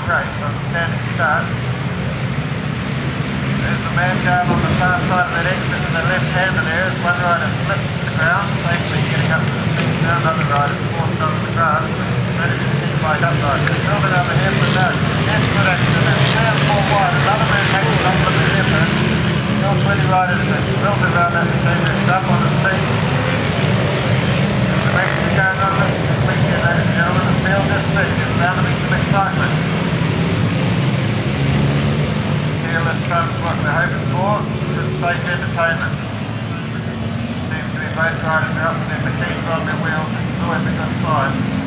race from standing start. There's the man down on the far side of that exit to the left hander there. As one rider slips to the ground, safely getting up to the speed now. Another rider forced onto the grass, ready to keep right upright. There's a little bit over here for that. That's good action. There's 3 and 4 wide. Another man makes it up with the difference. Still 20 riders a little bit around that speed. It's up on the speed. The Mexican going on this weekend, ladies and gentlemen. The field this big. It's bound to be some excitement. Let's try what we're hoping for, just safe entertainment. Seems to be both riders are up with their machines on their wheels, it's always a good sign.